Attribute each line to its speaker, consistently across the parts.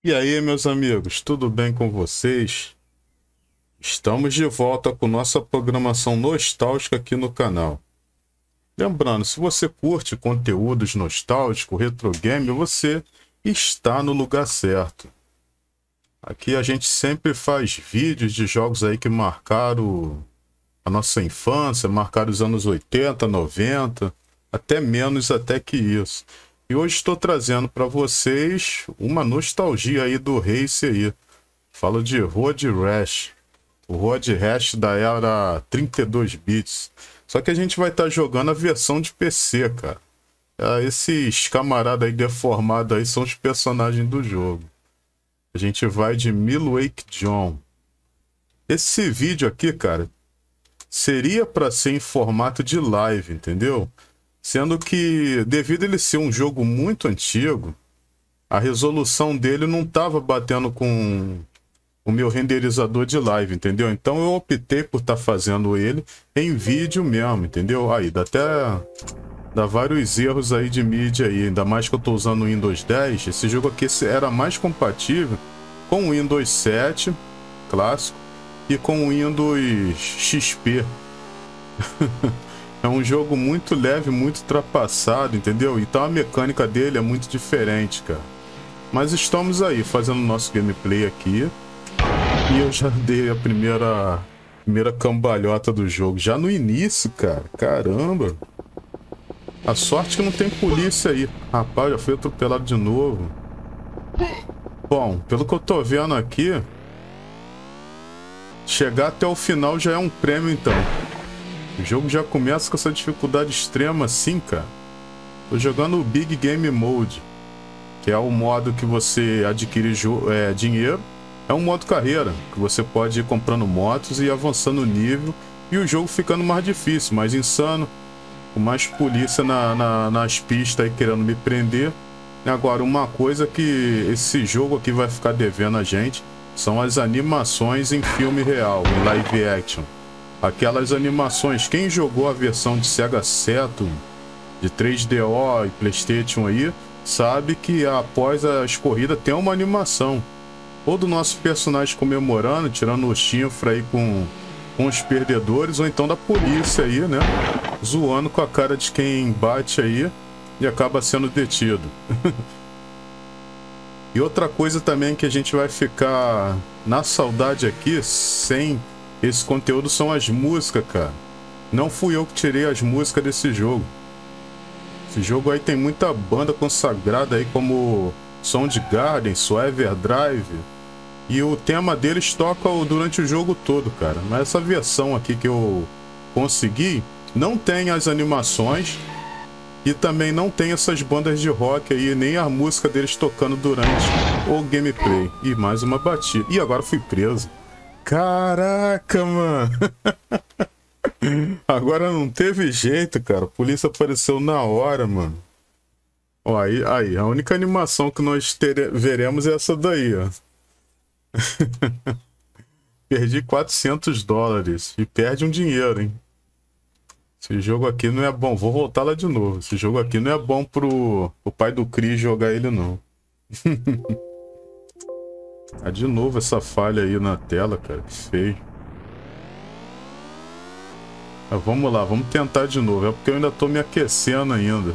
Speaker 1: E aí, meus amigos, tudo bem com vocês? Estamos de volta com nossa programação nostálgica aqui no canal. Lembrando, se você curte conteúdos nostálgicos, retro game, você está no lugar certo. Aqui a gente sempre faz vídeos de jogos aí que marcaram a nossa infância, marcaram os anos 80, 90, até menos até que isso. E hoje estou trazendo para vocês uma nostalgia aí do Race aí. Falo de Road Rash. O Road Rash da era 32 bits. Só que a gente vai estar jogando a versão de PC, cara. Esses camaradas aí deformados aí são os personagens do jogo. A gente vai de Milwaukee John. Esse vídeo aqui, cara, seria para ser em formato de live, entendeu? Sendo que, devido a ele ser um jogo muito antigo, a resolução dele não estava batendo com o meu renderizador de live, entendeu? Então eu optei por estar fazendo ele em vídeo mesmo, entendeu? Aí dá vários erros aí de mídia aí, ainda mais que eu estou usando o Windows 10. Esse jogo aqui era mais compatível com o Windows 7 clássico e com o Windows XP. É um jogo muito leve, muito ultrapassado, entendeu? Então a mecânica dele é muito diferente, cara. Mas estamos aí, fazendo nosso gameplay aqui. E eu já dei a primeira cambalhota do jogo. Já no início, cara. Caramba. A sorte que não tem polícia aí. Rapaz, já fui atropelado de novo. Bom, pelo que eu tô vendo aqui, chegar até o final já é um prêmio, então. O jogo já começa com essa dificuldade extrema assim, cara. Tô jogando o Big Game Mode, que é o modo que você adquire dinheiro. É um modo carreira, que você pode ir comprando motos e ir avançando o nível. E o jogo ficando mais difícil, mais insano. Com mais polícia nas pistas aí querendo me prender. Agora, uma coisa que esse jogo aqui vai ficar devendo a gente são as animações em filme real, em live action. Aquelas animações, quem jogou a versão de Sega Saturn, de 3DO e PlayStation aí, sabe que após as corridas tem uma animação. Ou do nosso personagem comemorando, tirando o chifre aí com os perdedores, ou então da polícia aí, né? Zoando com a cara de quem bate aí e acaba sendo detido. E outra coisa também que a gente vai ficar na saudade aqui, sem esse conteúdo, são as músicas, cara. Não fui eu que tirei as músicas desse jogo. Esse jogo aí tem muita banda consagrada aí, como Soundgarden, Everdrive. E o tema deles toca durante o jogo todo, cara. Mas essa versão aqui que eu consegui não tem as animações e também não tem essas bandas de rock aí, nem a música deles tocando durante o gameplay. E mais uma batida. E agora fui preso. Caraca, mano. Agora não teve jeito, cara. A polícia apareceu na hora, mano. Ó, aí, a única animação que nós veremos é essa daí, ó. Perdi $400 e perde um dinheiro, hein? Esse jogo aqui não é bom. Vou voltar lá de novo. Esse jogo aqui não é bom pro pai do Chris jogar ele, não. Ah, de novo essa falha aí na tela, cara. Que feio. Mas vamos lá, vamos tentar de novo. É porque eu ainda tô me aquecendo ainda.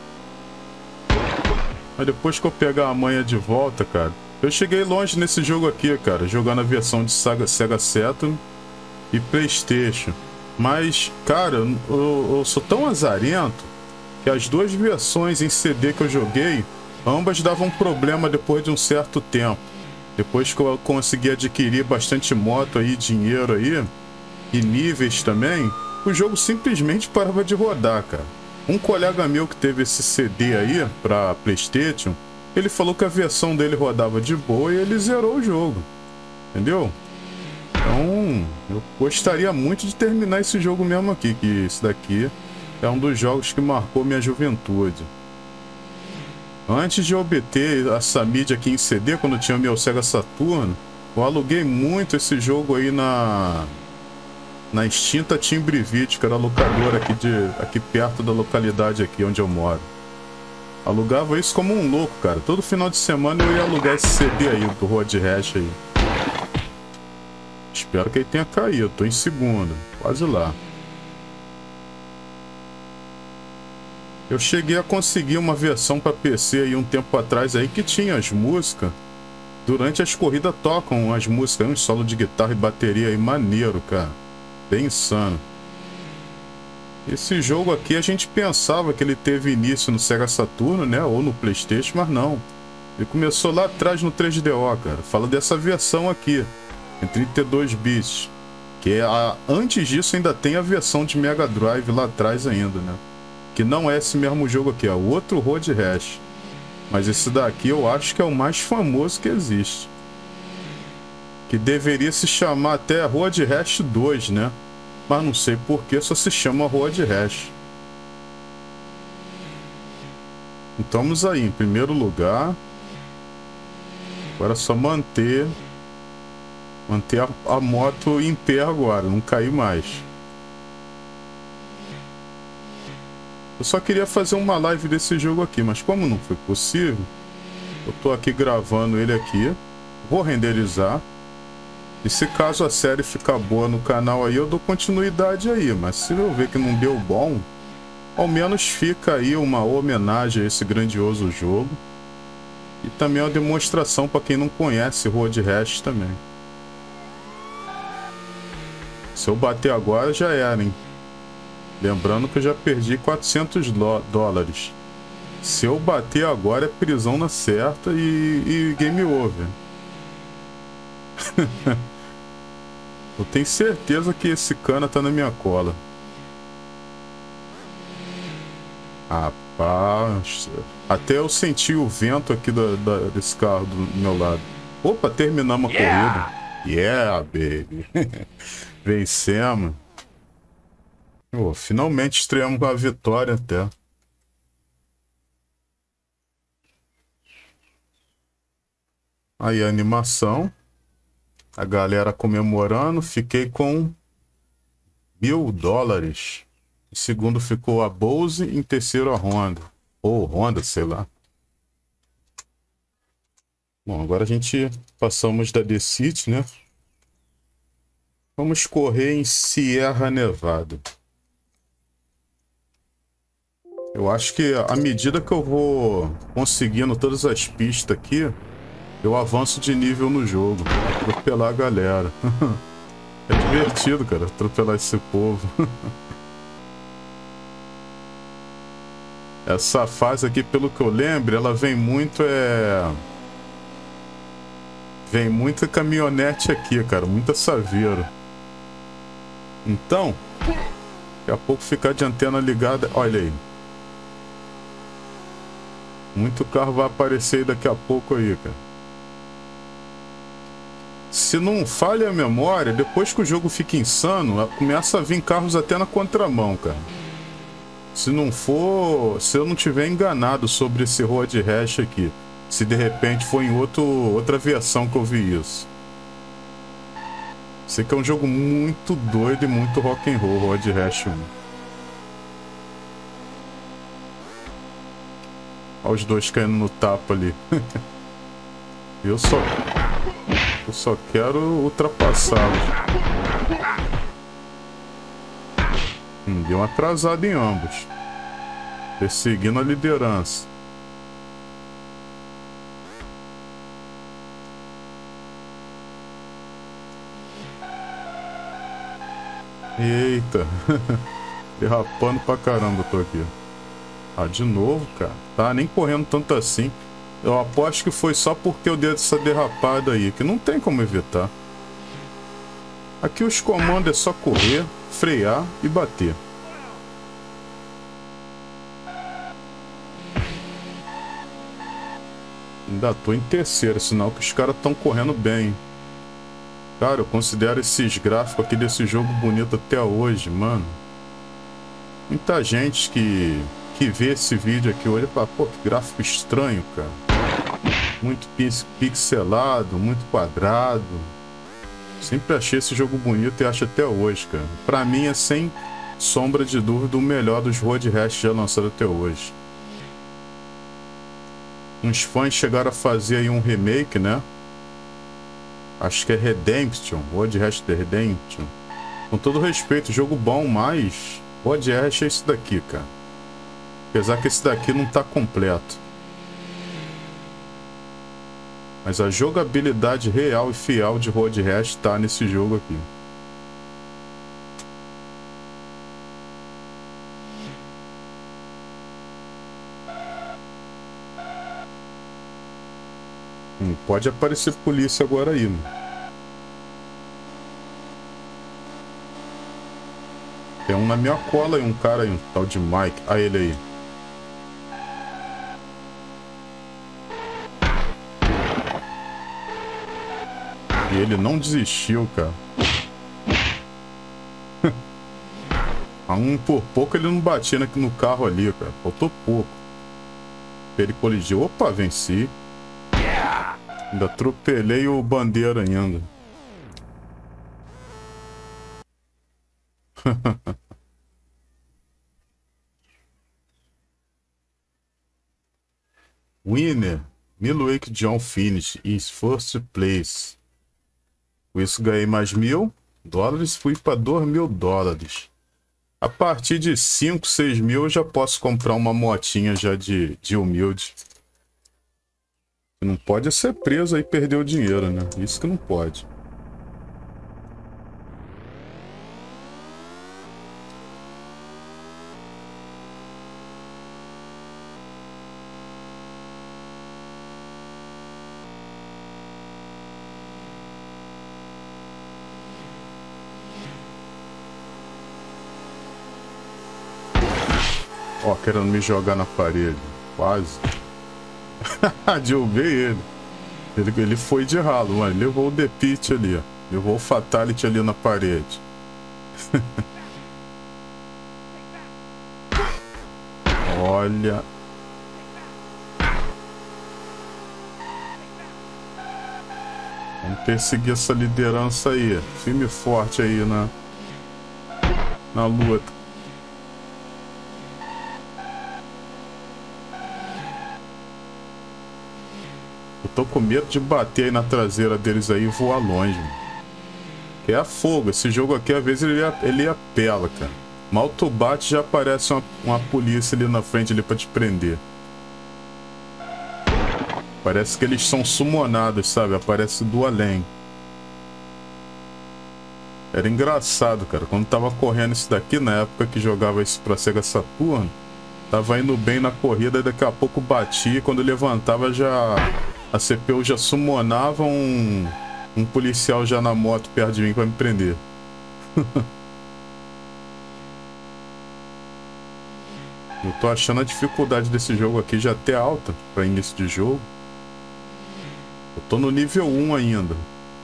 Speaker 1: Mas depois que eu pegar a manha de volta, cara... Eu cheguei longe nesse jogo aqui, cara. Jogando a versão de Sega Saturn e PlayStation. Mas, cara, eu sou tão azarento que as duas versões em CD que eu joguei, ambas davam problema depois de um certo tempo. Depois que eu consegui adquirir bastante moto aí, dinheiro aí, e níveis também, o jogo simplesmente parava de rodar, cara. Um colega meu que teve esse CD aí pra PlayStation, ele falou que a versão dele rodava de boa e ele zerou o jogo. Entendeu? Então, eu gostaria muito de terminar esse jogo mesmo aqui, que esse daqui é um dos jogos que marcou minha juventude. Antes de obter essa mídia aqui em CD, quando eu tinha meu Sega Saturn, eu aluguei muito esse jogo aí na extinta Timbre Video, que era a locadora aqui perto da localidade aqui onde eu moro. Alugava isso como um louco, cara. Todo final de semana eu ia alugar esse CD aí, do Road Rash aí. Espero que ele tenha caído. Tô em segundo. Quase lá. Eu cheguei a conseguir uma versão para PC aí um tempo atrás aí que tinha as músicas. Durante as corridas tocam as músicas, um solo de guitarra e bateria aí maneiro, cara. Bem insano. Esse jogo aqui a gente pensava que ele teve início no Sega Saturno, né? Ou no PlayStation, mas não. Ele começou lá atrás no 3DO, cara. Fala dessa versão aqui, em 32 bits. Que é antes disso ainda tem a versão de Mega Drive lá atrás ainda, né? Que não é esse mesmo jogo aqui, é o outro Road Rash. Mas esse daqui eu acho que é o mais famoso que existe. Que deveria se chamar até Road Rash 2, né? Mas não sei por que só se chama Road Rash. Então vamos aí, em primeiro lugar. Agora é só manter a moto em pé agora, não cair mais. Eu só queria fazer uma live desse jogo aqui, mas como não foi possível, eu tô aqui gravando ele aqui. Vou renderizar. E se caso a série ficar boa no canal aí, eu dou continuidade aí. Mas se eu ver que não deu bom, ao menos fica aí uma homenagem a esse grandioso jogo. E também uma demonstração para quem não conhece Road Rash também. Se eu bater agora, já era, hein? Lembrando que eu já perdi 400 dólares. Se eu bater agora, é prisão na certa e game over. Eu tenho certeza que esse cana tá na minha cola. Rapaz, até eu senti o vento aqui desse carro do meu lado. Opa, terminamos a corrida. Yeah, baby. Vencemos. Oh, finalmente estreamos com a vitória até. Aí a animação. A galera comemorando. Fiquei com $1000. Em segundo ficou a Bose, em terceiro a Honda. Ou Honda, sei lá. Bom, agora a gente passamos da The City, né? Vamos correr em Sierra Nevada. Eu acho que à medida que eu vou conseguindo todas as pistas aqui, eu avanço de nível no jogo. Atropelar a galera. É divertido, cara, atropelar esse povo. Essa fase aqui, pelo que eu lembro, ela vem muito Vem muita caminhonete aqui, cara, muita saveira. Então, daqui a pouco ficar de antena ligada, olha aí. Muito carro vai aparecer aí daqui a pouco aí, cara. Se não falha a memória, depois que o jogo fica insano, começa a vir carros até na contramão, cara. Se eu não tiver enganado sobre esse Road Rash aqui, se de repente for em outra versão que eu vi isso. Sei que é um jogo muito doido e muito rock and roll, Road Rash 1. Olha os dois caindo no tapa ali. Eu só quero ultrapassá-los. Deu uma atrasada em ambos. Perseguindo a liderança. Eita. Derrapando pra caramba eu tô aqui. Ah, de novo, cara. Tá nem correndo tanto assim. Eu aposto que foi só porque eu dei essa derrapada aí, que não tem como evitar. Aqui os comandos é só correr, frear e bater. Ainda tô em terceiro, sinal que os caras estão correndo bem. Cara, eu considero esses gráficos aqui desse jogo bonito até hoje, mano. Muita gente que vê esse vídeo aqui hoje fala, pô, que gráfico estranho, cara. Muito pixelado, muito quadrado. Sempre achei esse jogo bonito e acho até hoje, cara. Pra mim é sem sombra de dúvida o melhor dos Road Rash já lançado até hoje. Uns fãs chegaram a fazer aí um remake, né? Acho que é Redemption, Road Rash The Redemption. Com todo respeito, jogo bom, mas Road Rash é esse daqui, cara. Apesar que esse daqui não tá completo. Mas a jogabilidade real e fiel de Road Rash tá nesse jogo aqui. Pode aparecer polícia agora aí, mano. Tem um na minha cola aí, um cara aí, um tal de Mike. Ah, ele aí. E ele não desistiu, cara. Por pouco ele não batia no carro ali, cara. Faltou pouco. Ele colidiu. Opa, venci. Ainda atropelei o Bandeira ainda. Winner. Milwaukee John finish is first place. Com isso ganhei mais $1.000. Fui para $2.000. A partir de 5, 6 mil eu já posso comprar uma motinha já de humilde. Não pode ser preso aí e perder o dinheiro, né? Isso que não pode. Ó, querendo me jogar na parede. Quase. Derrubei ele. Ele foi de ralo, mano. Levou o The Pit ali, ó. Levou o Fatality ali na parede. Olha. Vamos perseguir essa liderança aí. Firme e forte aí na luta. Eu tô com medo de bater aí na traseira deles aí e voar longe. Que é a fogo. Esse jogo aqui, às vezes, ele apela, cara. Mal tu bate, já aparece uma polícia ali na frente ali pra te prender. Parece que eles são summonados, sabe? Aparece do além. Era engraçado, cara. Quando tava correndo isso daqui, na época que jogava isso pra Sega Saturn, tava indo bem na corrida e daqui a pouco batia. Quando levantava, já... a CPU já summonava um policial já na moto perto de mim pra me prender. Eu tô achando a dificuldade desse jogo aqui já até alta pra início de jogo. Eu tô no nível 1 ainda.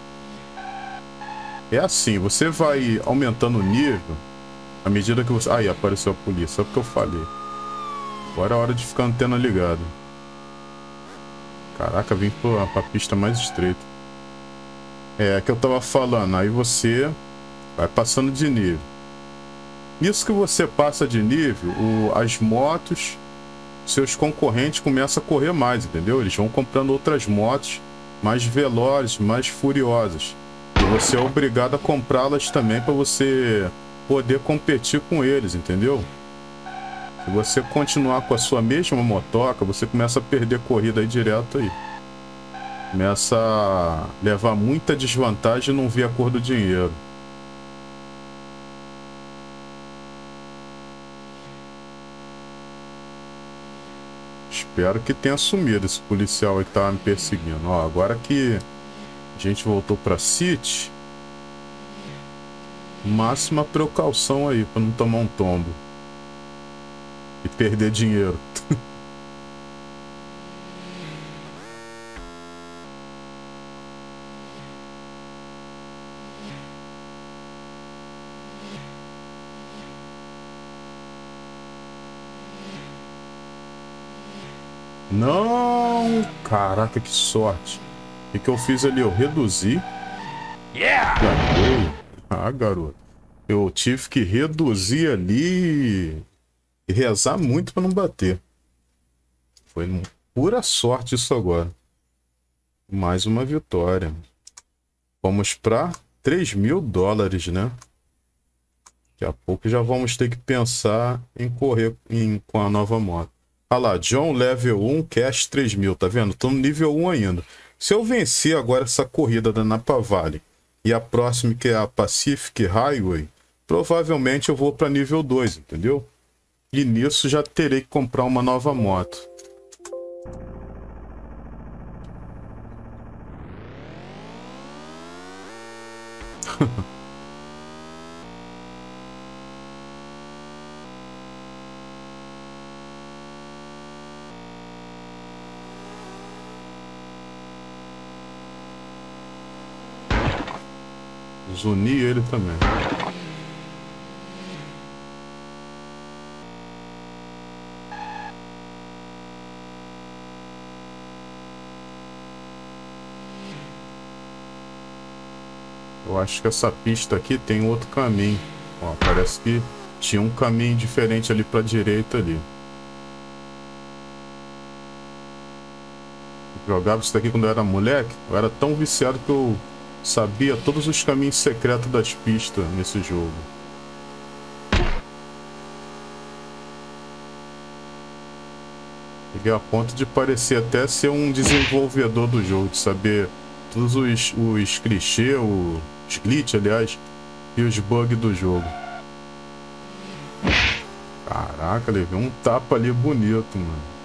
Speaker 1: É assim, você vai aumentando o nível à medida que você... Aí, apareceu a polícia, só porque eu falei. Agora é hora de ficar a antena ligada. Caraca, vim pra pista mais estreita. É que eu tava falando, aí você vai passando de nível. Nisso que você passa de nível, as motos, seus concorrentes começam a correr mais, entendeu? Eles vão comprando outras motos mais velozes, mais furiosas. E você é obrigado a comprá-las também para você poder competir com eles, entendeu? Se você continuar com a sua mesma motoca, você começa a perder corrida aí direto aí. Começa a levar muita desvantagem e não ver a cor do dinheiro. Espero que tenha sumido esse policial aí que tava me perseguindo. Ó, agora que a gente voltou pra City, máxima precaução aí pra não tomar um tombo e perder dinheiro. Não! Caraca, que sorte. O que eu fiz ali? Eu reduzi. Ganhei. Ah, garoto. Eu tive que reduzir ali e rezar muito pra não bater. Foi pura sorte isso agora. Mais uma vitória. Vamos para 3 mil dólares, né? Daqui a pouco já vamos ter que pensar em correr com a nova moto. Olha lá, John Level 1, Cash 3 mil, tá vendo? Estou no nível 1 ainda. Se eu vencer agora essa corrida da Napa Valley e a próxima, que é a Pacific Highway, provavelmente eu vou para nível 2, entendeu? E nisso já terei que comprar uma nova moto. Zuni ele também. Eu acho que essa pista aqui tem outro caminho. Ó, parece que tinha um caminho diferente ali para a direita ali. Eu jogava isso daqui quando eu era moleque. Eu era tão viciado que eu sabia todos os caminhos secretos das pistas nesse jogo. Cheguei a ponto de parecer até ser um desenvolvedor do jogo, de saber todos os clichês, os glitch, aliás, e os bugs do jogo. Caraca, levei um tapa ali bonito, mano.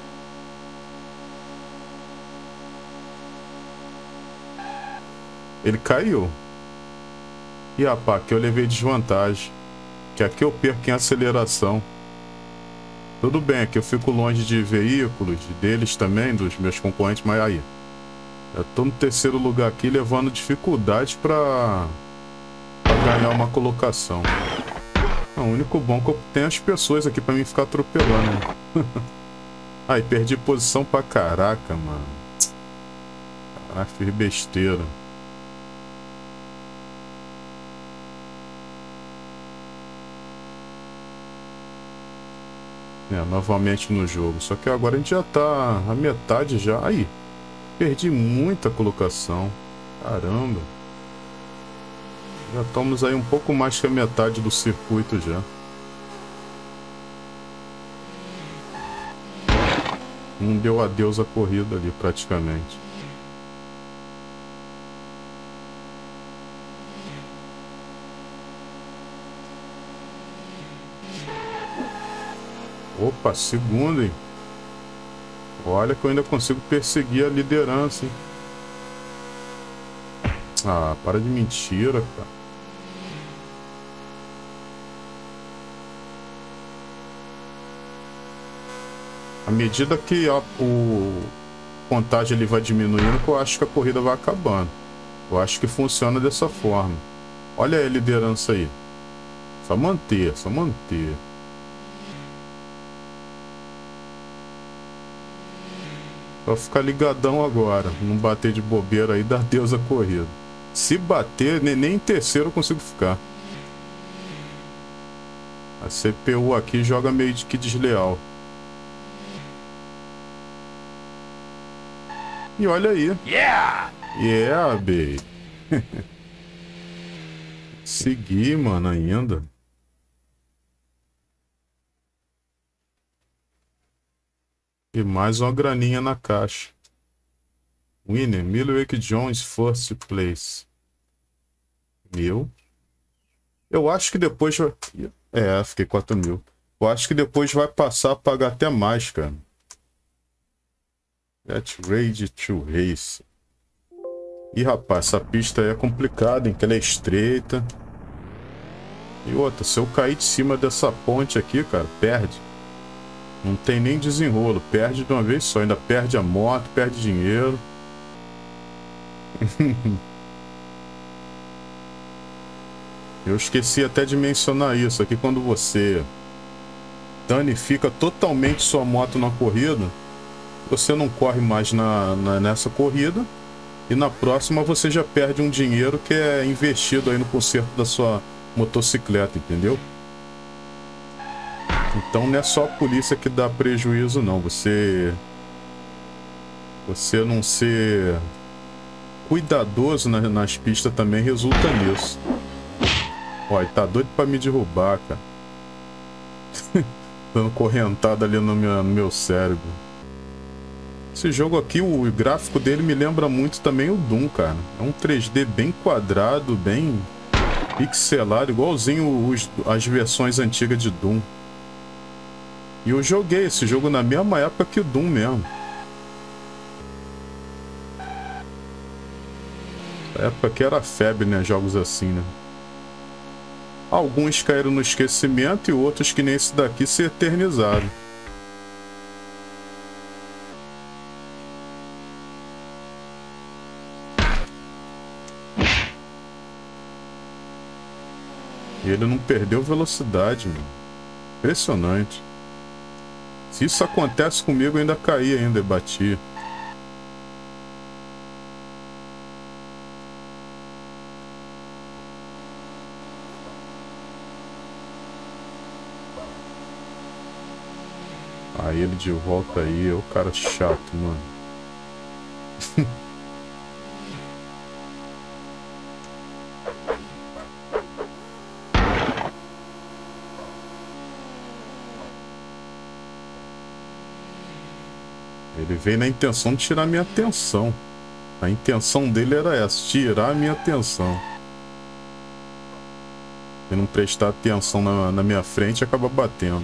Speaker 1: Ele caiu. E rapaz, aqui eu levei desvantagem. Que aqui eu perco em aceleração. Tudo bem, aqui eu fico longe de veículos, deles também, dos meus concorrentes, mas aí. Eu tô no terceiro lugar aqui, levando dificuldade pra ganhar uma colocação. O único bom é que eu tenho as pessoas aqui pra mim ficar atropelando. Aí, perdi posição pra caraca, mano. Caraca, fiz besteira. Novamente no jogo. Só que agora a gente já tá a metade já. Aí, perdi muita colocação. Caramba. Já estamos aí um pouco mais que a metade do circuito já. Não deu adeus à corrida ali praticamente. Opa, segundo, hein? Olha que eu ainda consigo perseguir a liderança, hein? Ah, para de mentira, cara. À medida que o contagem ele vai diminuindo, eu acho que a corrida vai acabando. Eu acho que funciona dessa forma. Olha aí a liderança aí. Só manter, só manter. Só ficar ligadão agora. Não bater de bobeira aí, dar Deus a corrida. Se bater, nem em terceiro eu consigo ficar. A CPU aqui joga meio que desleal. E olha aí.
Speaker 2: Yeah!
Speaker 1: Yeah, baby. Segui, mano, ainda. E mais uma graninha na caixa. Winner, Milwaukee Jones, first place. Eu acho que depois vai... fiquei 4 mil. Eu acho que depois vai passar a pagar até mais, cara. Get ready to race. Ih, rapaz, essa pista aí é complicada, hein? Que ela é estreita. E outra, se eu cair de cima dessa ponte aqui, cara, perde. Não tem nem desenrolo. Perde de uma vez só. Ainda perde a moto, perde dinheiro. Eu esqueci até de mencionar isso aqui. Quando você danifica totalmente sua moto na corrida, você não corre mais nessa corrida. E na próxima você já perde um dinheiro que é investido aí no conserto da sua motocicleta, entendeu? Então não é só a polícia que dá prejuízo, não. Você Você não ser cuidadoso nas pistas também resulta nisso. Ó, ele tá doido pra me derrubar, cara. Dando correntada ali no meu cérebro. Esse jogo aqui, o gráfico dele me lembra muito também o Doom, cara. É um 3D bem quadrado, bem pixelado, igualzinho as versões antigas de Doom. E eu joguei esse jogo na mesma época que o Doom mesmo. Na época que era febre, né? Jogos assim, né? Alguns caíram no esquecimento e outros, que nem esse daqui, se eternizaram. E ele não perdeu velocidade, mano. Impressionante. Se isso acontece comigo, eu ainda caí ainda e bati. Aí ele de volta aí, é o cara chato, mano. Ele veio na intenção de tirar minha atenção. A intenção dele era essa, tirar a minha atenção. Se não prestar atenção na minha frente, acaba batendo.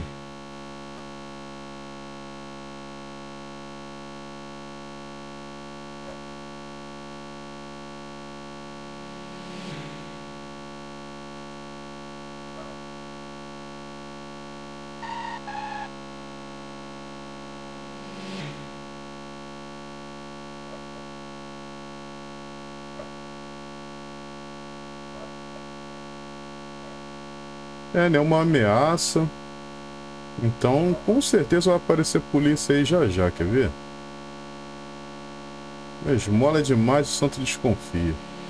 Speaker 1: É, né? Uma ameaça. Então, com certeza vai aparecer polícia aí já já, quer ver? Esmola demais, o santo desconfia.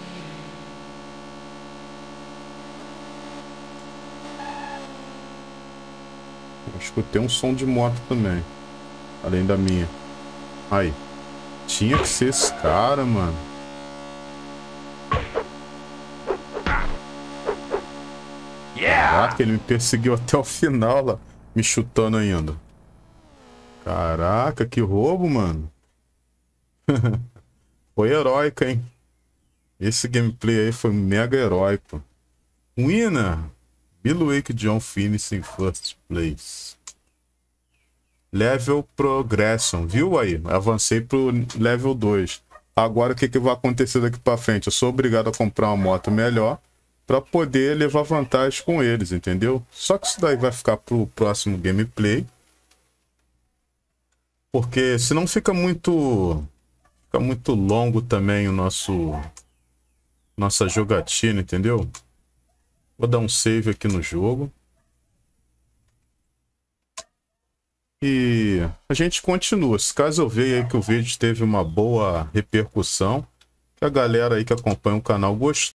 Speaker 1: Eu escutei um som de moto também. Além da minha. Aí. Tinha que ser esse cara, mano. Caraca, ele me perseguiu até o final lá. Me chutando ainda. Caraca, que roubo, mano. Foi heróico, hein? Esse gameplay aí foi mega heróico. Winner! Bilwake John finish in first place. Level Progression, viu aí? Avancei pro level 2. Agora o que vai acontecer daqui pra frente? Eu sou obrigado a comprar uma moto melhor para poder levar vantagem com eles, entendeu? Só que isso daí vai ficar pro próximo gameplay. Porque senão fica muito longo também o nossa jogatina, entendeu? Vou dar um save aqui no jogo. E a gente continua. Se caso eu veja aí que o vídeo teve uma boa repercussão, que a galera aí que acompanha o canal gostou,